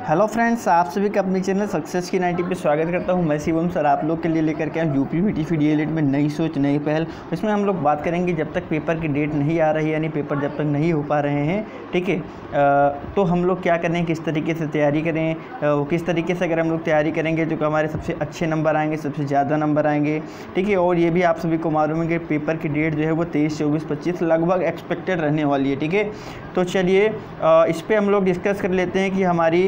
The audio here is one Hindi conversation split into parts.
हेलो फ्रेंड्स, आप सभी का अपने चैनल सक्सेस की 90 पे स्वागत करता हूं। मैं शिवम सर आप लोग के लिए लेकर के आया यूपी बीटीसी डीएलएड में नई सोच नई पहल। इसमें हम लोग बात करेंगे जब तक पेपर की डेट नहीं आ रही, यानी पेपर जब तक नहीं हो पा रहे हैं, ठीक है, तो हम लोग क्या करें, किस तरीके से तैयारी करें, किस तरीके से अगर हम लोग तैयारी करेंगे तो हमारे सबसे अच्छे नंबर आएंगे, सबसे ज़्यादा नंबर आएंगे, ठीक है। और ये भी आप सभी को मालूम है कि पेपर की डेट जो है वो 23, 24, 25 लगभग एक्सपेक्टेड रहने वाली है, ठीक है। तो चलिए इस पर हम लोग डिस्कस कर लेते हैं कि हमारी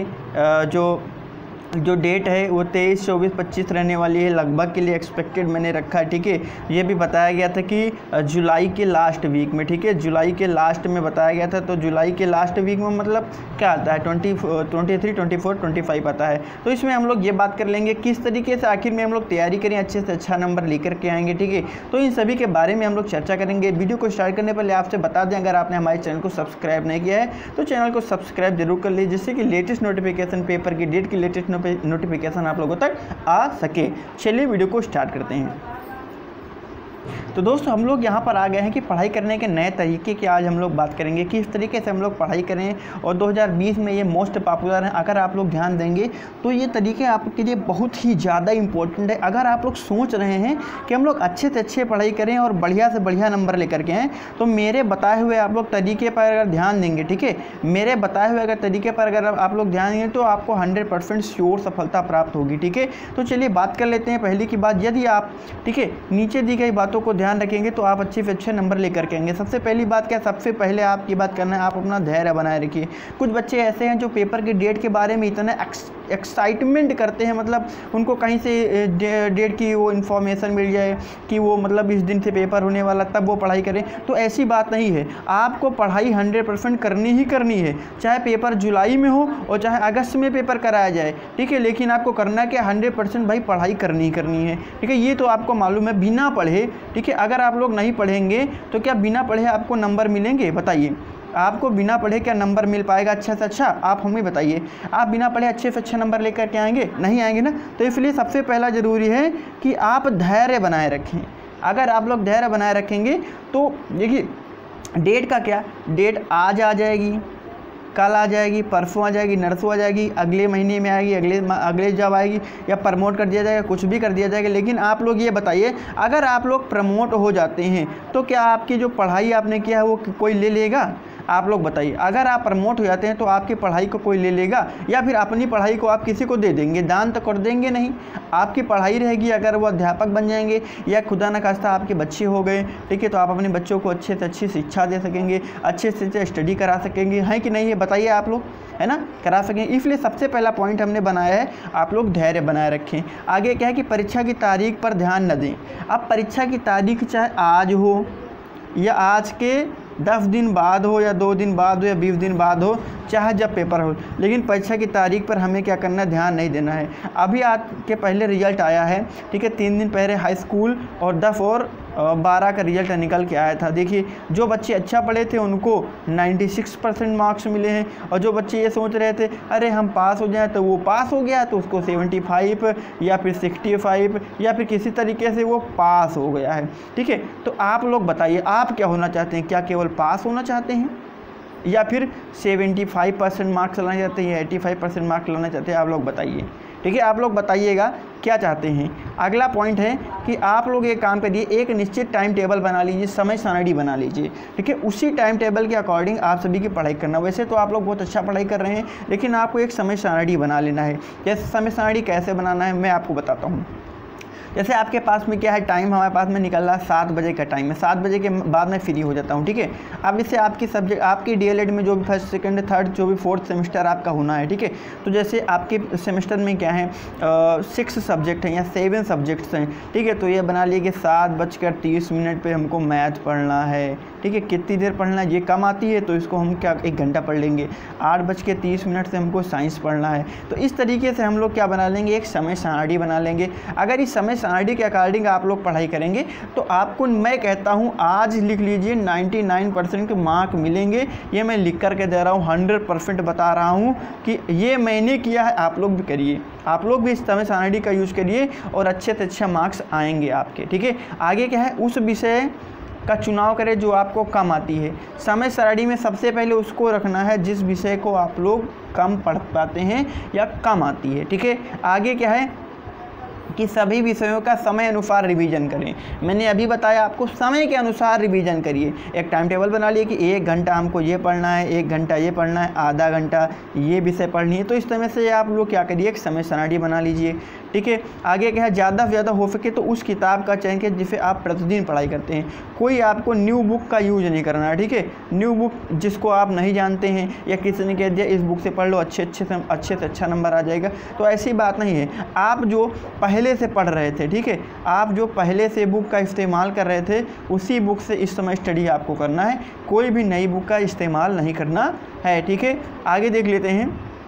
जो डेट है वो 23, 24, 25 रहने वाली है, लगभग के लिए एक्सपेक्टेड मैंने रखा है, ठीक है। ये भी बताया गया था कि जुलाई के लास्ट वीक में, ठीक है, जुलाई के लास्ट में बताया गया था। तो जुलाई के लास्ट वीक में मतलब क्या आता है, 23, 24, 25 आता है। तो इसमें हम लोग ये बात कर लेंगे किस तरीके से आखिर में हम लोग तैयारी करें, अच्छे से अच्छा नंबर लेकर के आएंगे, ठीक है। तो इन सभी के बारे में हम लोग चर्चा करेंगे। वीडियो को स्टार्ट करने पहले आपसे बता दें, अगर आपने हमारे चैनल को सब्सक्राइब नहीं किया है तो चैनल को सब्सक्राइब जरूर कर लीजिए, जिससे कि लेटेस्ट नोटिफिकेशन, पेपर की डेट की लेटेस्ट नोटिफिकेशन आप लोगों तक आ सके। चलिए वीडियो को स्टार्ट करते हैं। तो दोस्तों हम लोग यहाँ पर आ गए हैं कि पढ़ाई करने के नए तरीके की आज हम लोग बात करेंगे, किस तरीके से हम लोग पढ़ाई करें। और 2020 में ये मोस्ट पॉपुलर हैं। अगर आप लोग ध्यान देंगे तो ये तरीके आपके लिए बहुत ही ज़्यादा इंपॉर्टेंट है। अगर आप लोग सोच रहे हैं कि हम लोग अच्छे से अच्छे पढ़ाई करें और बढ़िया से बढ़िया नंबर लेकर के आएँ, तो मेरे बताए हुए आप लोग तरीके पर अगर ध्यान देंगे, ठीक है, मेरे बताए हुए अगर तरीके पर अगर आप लोग ध्यान देंगे तो आपको 100% श्योर सफलता प्राप्त होगी, ठीक है। तो चलिए बात कर लेते हैं पहली की बात। यदि आप, ठीक है, नीचे दी गई बातों को ध्यान रखेंगे तो आप अच्छे से अच्छे नंबर लेकर के आएंगे। सबसे पहली बात क्या, सबसे पहले आप ये बात करना है, आप अपना धैर्य बनाए रखिए। कुछ बच्चे ऐसे हैं जो पेपर की डेट के बारे में इतना एक्साइटमेंट करते हैं, मतलब उनको कहीं से डेट की वो इन्फॉर्मेशन मिल जाए कि वो मतलब इस दिन से पेपर होने वाला, तब वो पढ़ाई करें। तो ऐसी बात नहीं है, आपको पढ़ाई 100% करनी ही करनी है, चाहे पेपर जुलाई में हो और चाहे अगस्त में पेपर कराया जाए, ठीक है। लेकिन आपको करना क्या, 100% भाई पढ़ाई करनी ही करनी है, ठीक है। ये तो आपको मालूम है, बिना पढ़े, ठीक है, अगर आप लोग नहीं पढ़ेंगे तो क्या बिना पढ़े आपको नंबर मिलेंगे, बताइए। आपको बिना पढ़े क्या नंबर मिल पाएगा अच्छा से अच्छा, आप हमें बताइए। आप बिना पढ़े अच्छे से अच्छा नंबर लेकर के आएंगे, नहीं आएंगे ना। तो इसलिए सबसे पहला ज़रूरी है कि आप धैर्य बनाए रखें। अगर आप लोग धैर्य बनाए रखेंगे तो देखिए, डेट का क्या, डेट आज आ जाएगी, कल आ जाएगी, परसों आ जाएगी, नरसों आ जाएगी, अगले महीने में आएगी, अगले जब आएगी, या प्रमोट कर दिया जाएगा, कुछ भी कर दिया जाएगा। लेकिन आप लोग ये बताइए, अगर आप लोग प्रमोट हो जाते हैं तो क्या आपकी जो पढ़ाई आपने किया है वो कोई ले लेगा? आप लोग बताइए। अगर आप प्रमोट हो जाते हैं तो आपकी पढ़ाई को कोई ले लेगा, या फिर अपनी पढ़ाई को आप किसी को दे देंगे? दान तो कर देंगे नहीं। आपकी पढ़ाई रहेगी, अगर वो अध्यापक बन जाएंगे या खुदा न खास्ता आपके बच्चे हो गए, ठीक है, तो आप अपने बच्चों को अच्छे से अच्छी शिक्षा दे सकेंगे, अच्छे से स्टडी करा सकेंगे, है कि नहीं, ये बताइए आप लोग, है ना, करा सकें। इसलिए सबसे पहला पॉइंट हमने बनाया है, आप लोग धैर्य बनाए रखें। आगे क्या है कि परीक्षा की तारीख पर ध्यान न दें। अब परीक्षा की तारीख चाहे आज हो या आज के 10 दिन बाद हो या 2 दिन बाद हो या 20 दिन बाद हो, चाहे जब पेपर हो, लेकिन परीक्षा की तारीख पर हमें क्या करना है, ध्यान नहीं देना है। अभी आज के पहले रिजल्ट आया है, ठीक है, 3 दिन पहले हाई स्कूल और 10 और 12 का रिजल्ट निकल के आया था। देखिए, जो बच्चे अच्छा पढ़े थे उनको 96% मार्क्स मिले हैं, और जो बच्चे ये सोच रहे थे अरे हम पास हो जाएं, तो वो पास हो गया, तो उसको 75 या फिर 65 या फिर किसी तरीके से वो पास हो गया है, ठीक है। तो आप लोग बताइए, आप क्या होना चाहते हैं? क्या केवल पास होना चाहते हैं या फिर 75% मार्क्स लाना चाहते हैं या 85% मार्क्स लाना चाहते हैं? आप लोग बताइए, ठीक है, आप लोग बताइएगा क्या चाहते हैं। अगला पॉइंट है कि आप लोग एक काम करिए, एक निश्चित टाइम टेबल बना लीजिए, समय सारणी बना लीजिए, ठीक है। उसी टाइम टेबल के अकॉर्डिंग आप सभी की पढ़ाई करना। वैसे तो आप लोग बहुत अच्छा पढ़ाई कर रहे हैं, लेकिन आपको एक समय सारणी बना लेना है। जैसे समय सारणी कैसे बनाना है मैं आपको बताता हूँ। जैसे आपके पास में क्या है, टाइम हमारे पास में निकल रहा है 7 बजे का टाइम है, 7 बजे के बाद मैं फ्री हो जाता हूँ, ठीक है। अब इससे आपकी सब्जेक्ट, आपकी डीएलएड में जो भी फर्स्ट, सेकंड, थर्ड, जो भी फोर्थ सेमेस्टर आपका होना है, ठीक है। तो जैसे आपके सेमेस्टर में क्या है, 6 सब्जेक्ट हैं या 7 सब्जेक्ट्स हैं, ठीक है। तो ये बना लिए कि 7:30 पर हमको मैथ पढ़ना है, ठीक है। कितनी देर पढ़ना है, ये कम आती है तो इसको हम क्या 1 घंटा पढ़ लेंगे। 8:30 से हमको साइंस पढ़ना है। तो इस तरीके से हम लोग क्या बना लेंगे, एक समय सारणी बना लेंगे। अगर इस समय सारणी के अकॉर्डिंग आप लोग पढ़ाई करेंगे तो आपको मैं कहता हूँ, आज लिख लीजिए, 99% के मार्क मिलेंगे। ये मैं लिख कर के दे रहा हूँ, 100% बता रहा हूँ कि ये मैंने किया है, आप लोग भी करिए। आप लोग भी इस समय सारणी का यूज़ करिए और अच्छे से अच्छा मार्क्स आएंगे आपके, ठीक है। आगे क्या है, उस विषय का चुनाव करें जो आपको कम आती है। समय सारणी में सबसे पहले उसको रखना है जिस विषय को आप लोग कम पढ़ पाते हैं या कम आती है, ठीक है। आगे क्या है कि सभी विषयों का समय अनुसार रिवीजन करें। मैंने अभी बताया आपको समय के अनुसार रिवीजन करिए। एक टाइम टेबल बना लिए कि 1 घंटा हमको ये पढ़ना है, 1 घंटा ये पढ़ना है, आधा घंटा ये विषय पढ़नी है। तो इस तरह से आप लोग क्या करिए, एक समय सारणी बना लीजिए, ठीक है। आगे क्या है, ज़्यादा से ज़्यादा हो सके तो उस किताब का चयन करें जिसे आप प्रतिदिन पढ़ाई करते हैं। कोई आपको न्यू बुक का यूज नहीं करना है, ठीक है। न्यू बुक जिसको आप नहीं जानते हैं या किसी ने कह दिया इस बुक से पढ़ लो, अच्छे से अच्छा नंबर आ जाएगा, तो ऐसी बात नहीं है। आप जो पहले से पढ़ रहे थे, ठीक है, आप जो पहले से बुक का इस्तेमाल कर रहे थे उसी बुक से इस समय स्टडी आपको करना है, कोई भी नई बुक का इस्तेमाल नहीं करना है, ठीक है। आगे देख लेते हैं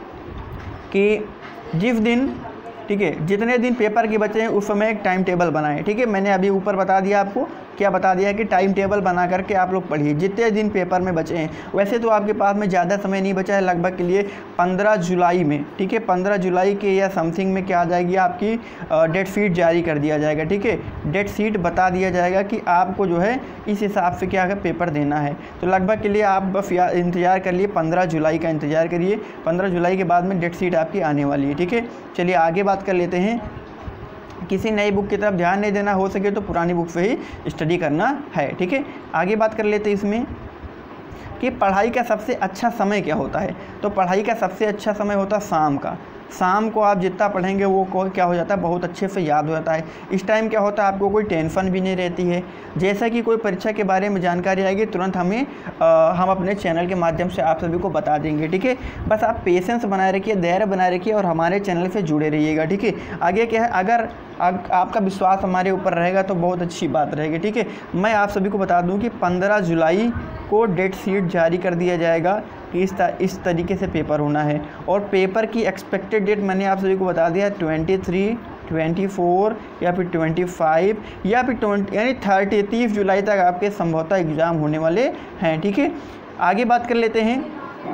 कि जिस दिन, ठीक है, जितने दिन पेपर के बचे हैं उस समय एक टाइम टेबल बनाएं, ठीक है। मैंने अभी ऊपर बता दिया आपको, क्या बता दिया कि टाइम टेबल बना करके आप लोग पढ़िए जितने दिन पेपर में बचे हैं। वैसे तो आपके पास में ज़्यादा समय नहीं बचा है, लगभग के लिए 15 जुलाई में, ठीक है, 15 जुलाई के या समथिंग में क्या आ जाएगी आपकी डेट शीट जारी कर दिया जाएगा, ठीक है। डेट शीट बता दिया जाएगा कि आपको जो है इस हिसाब से क्या है पेपर देना है। तो लगभग के लिए आप बस इंतज़ार कर लिए, 15 जुलाई का इंतज़ार करिए। 15 जुलाई के बाद में डेट शीट आपकी आने वाली है, ठीक है। चलिए आगे बात कर लेते हैं। किसी नई बुक की तरफ ध्यान नहीं देना, हो सके तो पुरानी बुक से ही स्टडी करना है, ठीक है। आगे बात कर लेते हैं इसमें कि पढ़ाई का सबसे अच्छा समय क्या होता है। तो पढ़ाई का सबसे अच्छा समय होता है शाम का। शाम को आप जितना पढ़ेंगे वो क्या हो जाता है, बहुत अच्छे से याद हो जाता है। इस टाइम क्या होता है, आपको कोई टेंशन भी नहीं रहती है। जैसा कि कोई परीक्षा के बारे में जानकारी आएगी तुरंत हम अपने चैनल के माध्यम से आप सभी को बता देंगे, ठीक है। बस आप पेशेंस बनाए रखिए, धैर्य बनाए रखिए और हमारे चैनल से जुड़े रहिएगा, ठीक है। आगे क्या है, अगर आपका विश्वास हमारे ऊपर रहेगा तो बहुत अच्छी बात रहेगी, ठीक है। मैं आप सभी को बता दूं कि 15 जुलाई को डेट शीट जारी कर दिया जाएगा कि इस तरीके से पेपर होना है। और पेपर की एक्सपेक्टेड डेट मैंने आप सभी को बता दिया 23, 24 या फिर 25 या फिर 20 यानी 30 जुलाई तक आपके संभवतः एग्ज़ाम होने वाले हैं, ठीक है। आगे बात कर लेते हैं।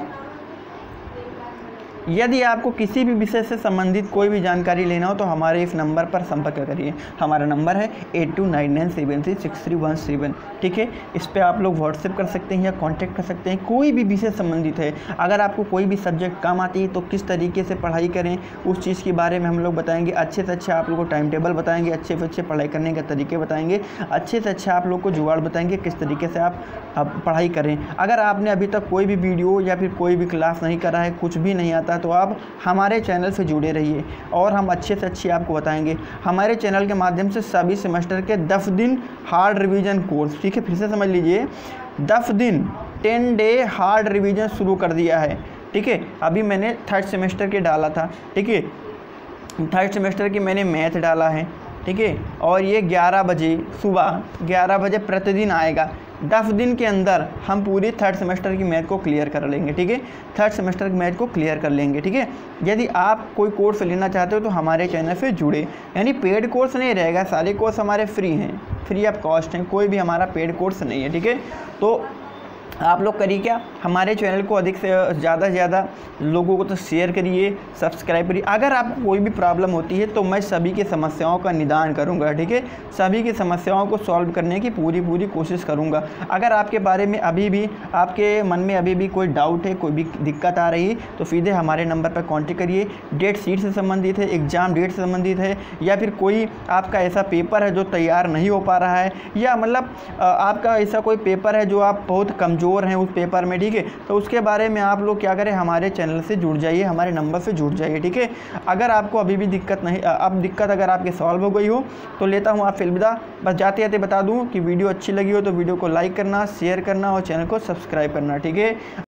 यदि आपको किसी भी विषय से संबंधित कोई भी जानकारी लेना हो तो हमारे इस नंबर पर संपर्क करिए। हमारा नंबर है 8299736317, ठीक है। इस पर आप लोग व्हाट्सएप कर सकते हैं या कांटेक्ट कर सकते हैं, कोई भी विषय संबंधित है। अगर आपको कोई भी सब्जेक्ट कम आती है तो किस तरीके से पढ़ाई करें उस चीज़ के बारे में हम लोग बताएंगे। अच्छे से अच्छा आप लोग को टाइम टेबल बताएंगे, अच्छे से अच्छे पढ़ाई करने के तरीके बताएंगे, अच्छे से अच्छा आप लोग को जुगाड़ बताएंगे किस तरीके से आप पढ़ाई करें। अगर आपने अभी तक कोई भी वीडियो या फिर कोई भी क्लास नहीं करा है, कुछ भी नहीं आता तो आप हमारे चैनल से जुड़े रहिए और हम अच्छे से अच्छी आपको बताएंगे। हमारे चैनल के माध्यम से सभी सेमेस्टर के 10 दिन हार्ड रिवीजन कोर्स, ठीक है, फिर से समझ लीजिए, 10 दिन 10 डे हार्ड रिवीजन शुरू कर दिया है, ठीक है। अभी मैंने 3rd सेमेस्टर के डाला था, ठीक है, 3rd सेमेस्टर की मैंने मैथ डाला है, ठीक है। और ये 11 बजे सुबह 11 बजे प्रतिदिन आएगा। 10 दिन के अंदर हम पूरी 3rd सेमेस्टर की मैथ को क्लियर कर लेंगे, ठीक है। 3rd सेमेस्टर की मैथ को क्लियर कर लेंगे, ठीक है। यदि आप कोई कोर्स लेना चाहते हो तो हमारे चैनल से जुड़े, यानी पेड कोर्स नहीं रहेगा, सारे कोर्स हमारे फ्री हैं, फ्री ऑफ कॉस्ट हैं, कोई भी हमारा पेड कोर्स नहीं है, ठीक है। तो आप लोग करिए क्या, हमारे चैनल को अधिक से ज़्यादा लोगों को तो शेयर करिए, सब्सक्राइब करिए। अगर आपको कोई भी प्रॉब्लम होती है तो मैं सभी की समस्याओं का निदान करूंगा, ठीक है। सभी की समस्याओं को सॉल्व करने की पूरी कोशिश करूंगा। अगर आपके बारे में अभी भी आपके मन में अभी भी कोई डाउट है, कोई भी दिक्कत आ रही है तो सीधे हमारे नंबर पर कॉन्टेक्ट करिए। डेट शीट से संबंधित है, एग्ज़ाम डेट से संबंधित है, या फिर कोई आपका ऐसा पेपर है जो तैयार नहीं हो पा रहा है, या मतलब आपका ऐसा कोई पेपर है जो आप बहुत कमज़ोर हैं उस पेपर में, ठीक है। तो उसके बारे में आप लोग क्या करें, हमारे चैनल से जुड़ जाइए, हमारे नंबर से जुड़ जाइए, ठीक है। अगर आपको अभी भी दिक्कत नहीं, अब दिक्कत अगर आपके सॉल्व हो गई हो तो लेता हूँ आपसे अलविदा। बस जाते जाते बता दूँ कि वीडियो अच्छी लगी हो तो वीडियो को लाइक करना, शेयर करना और चैनल को सब्सक्राइब करना, ठीक है।